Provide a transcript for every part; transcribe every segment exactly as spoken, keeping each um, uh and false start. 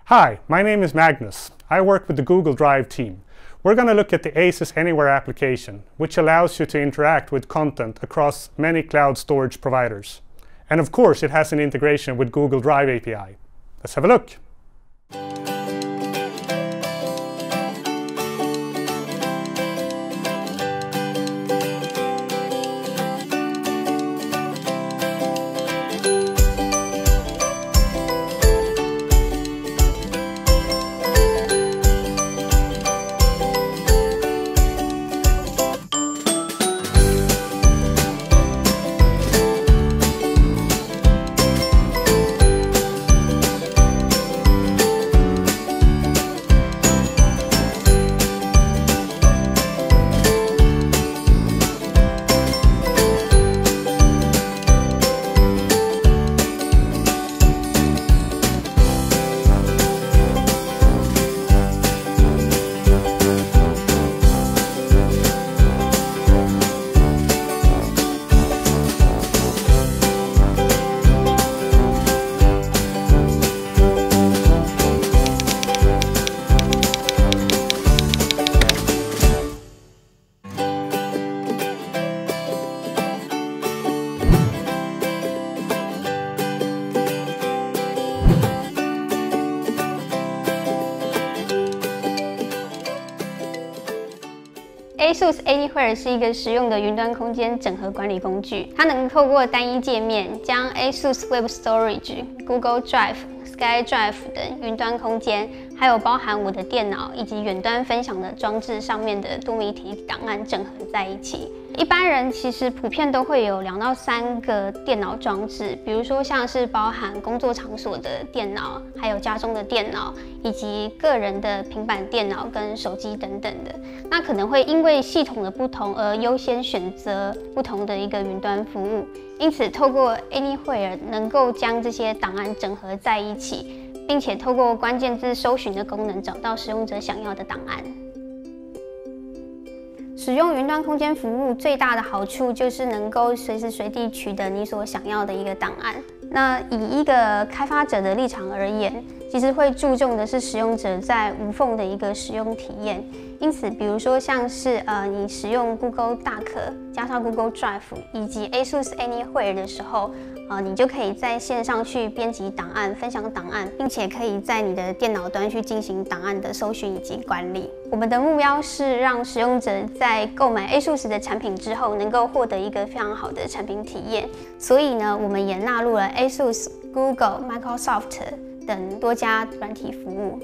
Hi, my name is Magnus. I work with the Google Drive team. We're going to look at the Asus Anywhere application, which allows you to interact with content across many cloud storage providers. And of course, it has an integration with Google Drive A P I. Let's have a look. Asus Anywhere 是一个实用的云端空间整合管理工具，它能透过单一界面将 Asus Web Storage、Google Drive、Sky Drive 等云端空间，还有包含我的电脑以及远端分享的装置上面的多媒体档案整合在一起。一般人其实普遍都会有两到三个电脑装置，比如说像是包含工作场所的电脑，还有家中的电脑，以及个人的平板电脑跟手机等等的。那可能会因为系统的不同而优先选择不同的一个云端服务，因此透过 Anywhere 能够将这些档案整合在一起，并且透过关键字搜寻的功能找到使用者想要的档案。使用云端空间服务最大的好处就是能够随时随地取得你所想要的一个档案。那以一个开发者的立场而言，其实会注重的是使用者在无缝的一个使用体验。因此，比如说像是呃你使用 Google 大壳加上 Google Drive 以及 Asus Anywhere 的时候，呃你就可以在线上去编辑档案、分享档案，并且可以在你的电脑端去进行档案的搜寻以及管理。我们的目标是让使用者在购买 Asus 的产品之后，能够获得一个非常好的产品体验。所以呢，我们也纳入了 Asus、Google、Microsoft 等多家软体服务。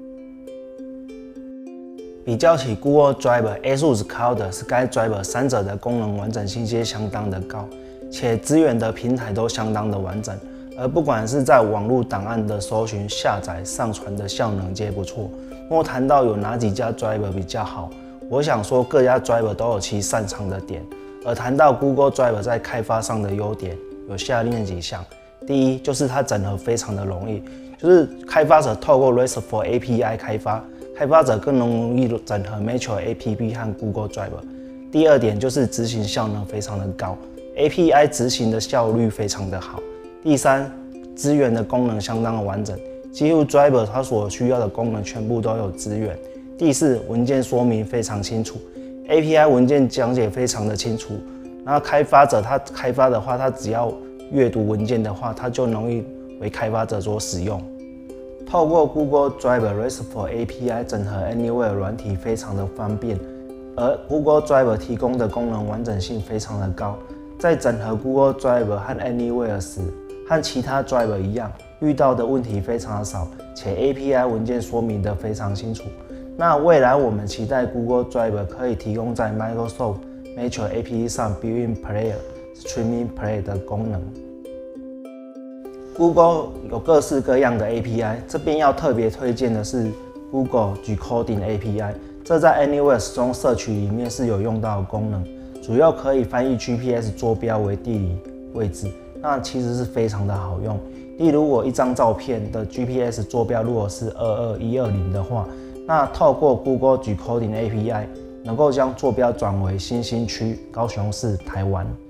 比较起 Google Drive、Asus Cloud、Sky Drive 三者的功能完整性皆相当的高，且支援的平台都相当的完整，而不管是在网络档案的搜寻、下载、上传的效能皆不错。莫谈到有哪几家 Drive 比较好，我想说各家 Drive 都有其擅长的点。而谈到 Google Drive 在开发上的优点，有下列几项。第一，就是它整合非常的容易，就是开发者透过 RESTful A P I 开发，开发者更容易整合 Metro A P P 和 Google Drive。第二点就是执行效能非常的高 ，A P I 执行的效率非常的好。第三，资源的功能相当的完整，几乎 Drive 它所需要的功能全部都有资源。第四，文件说明非常清楚 ，A P I 文件讲解非常的清楚。那开发者他开发的话，他只要阅读文件的话，他就容易为开发者所使用。透过 Google Drive RESTful A P I 整合 Anywhere 软体非常的方便，而 Google Drive 提供的功能完整性非常的高。在整合 Google Drive 和 Anywhere 时，和其他 Drive 一样，遇到的问题非常的少，且 A P I 文件说明的非常清楚。那未来我们期待 Google Drive 可以提供在 Microsoft Metro A P P 上 Built-in Player、Streaming Play 的功能。Google 有各式各样的 A P I， 这边要特别推荐的是 Google Decoding A P I， 这在 Anywhere 中摄取里面是有用到的功能，主要可以翻译 G P S 坐标为地理位置，那其实是非常的好用。例如我一张照片的 G P S 坐标如果是二二一二零的话，那透过 Google Decoding A P I 能够将坐标转为新兴区、高雄市、台湾。